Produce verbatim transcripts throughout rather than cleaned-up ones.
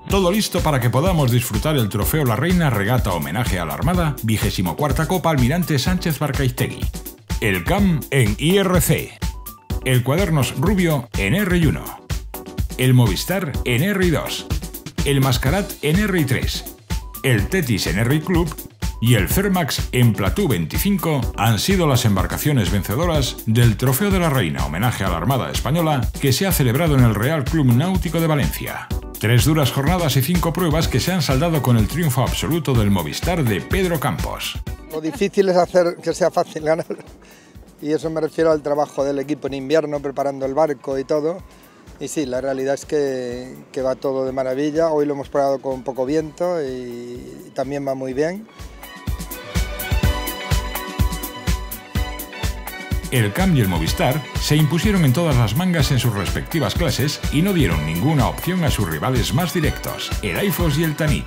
Todo listo para que podamos disfrutar el Trofeo La Reina Regata Homenaje a la Armada, vigésimo cuarta Copa Almirante Sánchez Barcaiztegui. El C A M en I R C. El Cuadernos Rubio en R uno. El Movistar en R dos. El Mascarat en R tres. El Tetis en R Club y el Fermax en Platú veinticinco han sido las embarcaciones vencedoras del Trofeo de la Reina Homenaje a la Armada Española que se ha celebrado en el Real Club Náutico de Valencia. Tres duras jornadas y cinco pruebas que se han saldado con el triunfo absoluto del Movistar de Pedro Campos. Lo difícil es hacer que sea fácil ganar, y eso me refiero al trabajo del equipo en invierno, preparando el barco y todo. Y sí, la realidad es que, que va todo de maravilla. Hoy lo hemos probado con poco viento y también va muy bien. El C A M y el Movistar se impusieron en todas las mangas en sus respectivas clases y no dieron ninguna opción a sus rivales más directos, el AIFOS y el Tanit.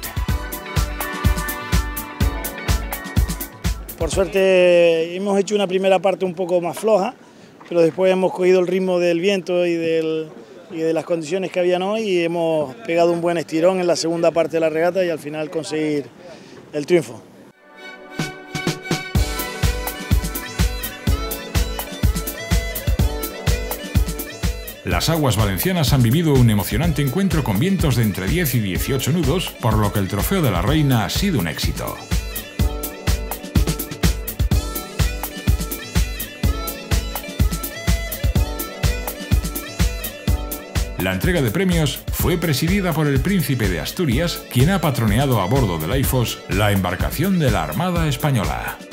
Por suerte hemos hecho una primera parte un poco más floja, pero después hemos cogido el ritmo del viento y, del, y de las condiciones que habían hoy y hemos pegado un buen estirón en la segunda parte de la regata y al final conseguir el triunfo. Las aguas valencianas han vivido un emocionante encuentro con vientos de entre diez y dieciocho nudos, por lo que el Trofeo de la Reina ha sido un éxito. La entrega de premios fue presidida por el Príncipe de Asturias, quien ha patroneado a bordo del AIFOS la embarcación de la Armada Española.